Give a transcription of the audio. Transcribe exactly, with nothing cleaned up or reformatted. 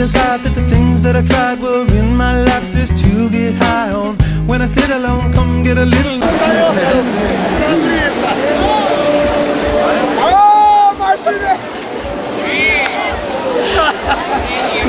decide that the things that I tried were in my life just to get high on. When I sit alone, come get a little. Oh, Martina!